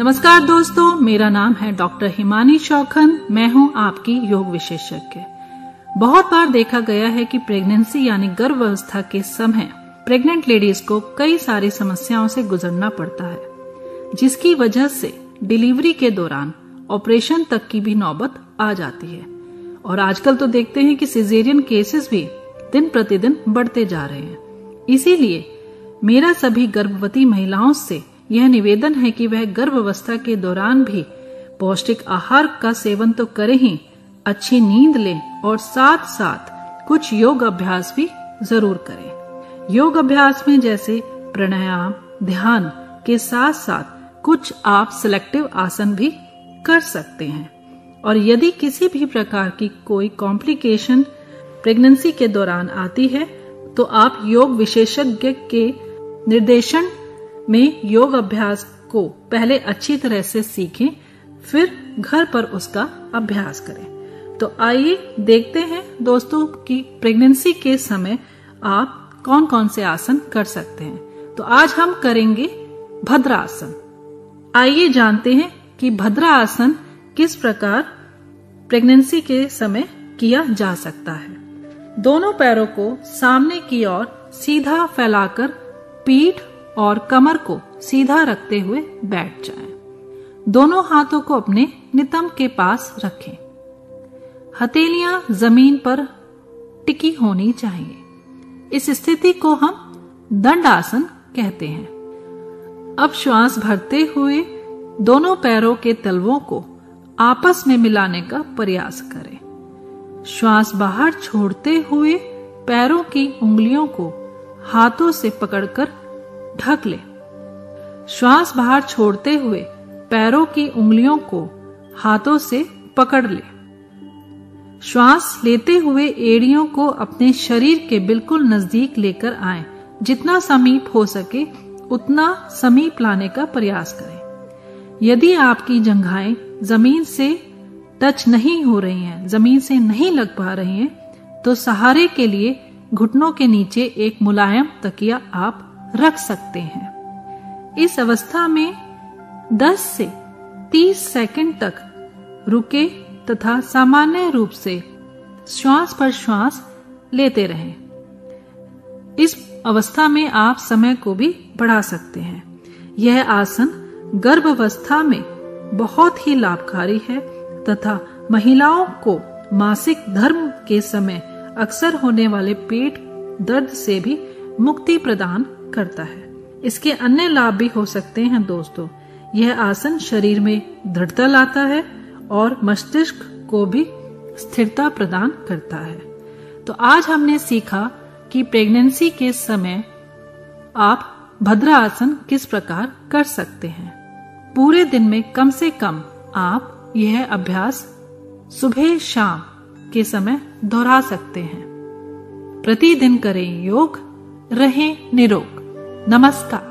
नमस्कार दोस्तों, मेरा नाम है डॉक्टर हिमानी चौखन। मैं हूं आपकी योग विशेषज्ञ। बहुत बार देखा गया है कि प्रेगनेंसी यानी गर्भावस्था के समय प्रेग्नेंट लेडीज को कई सारी समस्याओं से गुजरना पड़ता है, जिसकी वजह से डिलीवरी के दौरान ऑपरेशन तक की भी नौबत आ जाती है। और आजकल तो देखते हैं कि सिजेरियन केसेस भी दिन प्रतिदिन बढ़ते जा रहे हैं। इसीलिए मेरा सभी गर्भवती महिलाओं से यह निवेदन है कि वह गर्भावस्था के दौरान भी पौष्टिक आहार का सेवन तो करें ही, अच्छी नींद लें और साथ साथ कुछ योग अभ्यास भी जरूर करें। योग अभ्यास में जैसे प्राणायाम, ध्यान के साथ साथ कुछ आप सिलेक्टिव आसन भी कर सकते हैं। और यदि किसी भी प्रकार की कोई कॉम्प्लिकेशन प्रेगनेंसी के दौरान आती है तो आप योग विशेषज्ञ के निर्देशन में योग अभ्यास को पहले अच्छी तरह से सीखें, फिर घर पर उसका अभ्यास करें। तो आइए देखते हैं दोस्तों कि प्रेगनेंसी के समय आप कौन कौन से आसन कर सकते हैं। तो आज हम करेंगे भद्रासन। आइए जानते हैं कि भद्रासन किस प्रकार प्रेगनेंसी के समय किया जा सकता है। दोनों पैरों को सामने की ओर सीधा फैलाकर पीठ और कमर को सीधा रखते हुए बैठ जाएं। दोनों हाथों को अपने नितंब के पास रखें। हथेलियां जमीन पर टिकी होनी चाहिए। इस स्थिति को हम दंडासन कहते हैं। अब श्वास भरते हुए दोनों पैरों के तलवों को आपस में मिलाने का प्रयास करें। श्वास बाहर छोड़ते हुए पैरों की उंगलियों को हाथों से पकड़कर ढक ले। श्वास बाहर छोड़ते हुए पैरों की उंगलियों को हाथों से पकड़ ले। श्वास लेते हुए एड़ियों को अपने शरीर के बिल्कुल नजदीक लेकर आएं। जितना समीप हो सके उतना समीप लाने का प्रयास करें। यदि आपकी जंघाएं जमीन से टच नहीं हो रही हैं, जमीन से नहीं लग पा रही हैं, तो सहारे के लिए घुटनों के नीचे एक मुलायम तकिया आप रख सकते हैं। इस अवस्था में 10 से 30 सेकंड तक रुके तथा सामान्य रूप से श्वास पर श्वास लेते रहें। इस अवस्था में आप समय को भी बढ़ा सकते हैं। यह आसन गर्भावस्था में बहुत ही लाभकारी है तथा महिलाओं को मासिक धर्म के समय अक्सर होने वाले पेट दर्द से भी मुक्ति प्रदान करता है। इसके अन्य लाभ भी हो सकते हैं दोस्तों। यह आसन शरीर में दृढ़ता लाता है और मस्तिष्क को भी स्थिरता प्रदान करता है। तो आज हमने सीखा कि प्रेगनेंसी के समय आप भद्रासन किस प्रकार कर सकते हैं। पूरे दिन में कम से कम आप यह अभ्यास सुबह शाम के समय दोहरा सकते हैं। प्रतिदिन करें योग, रहें निरोग। नमस्कार।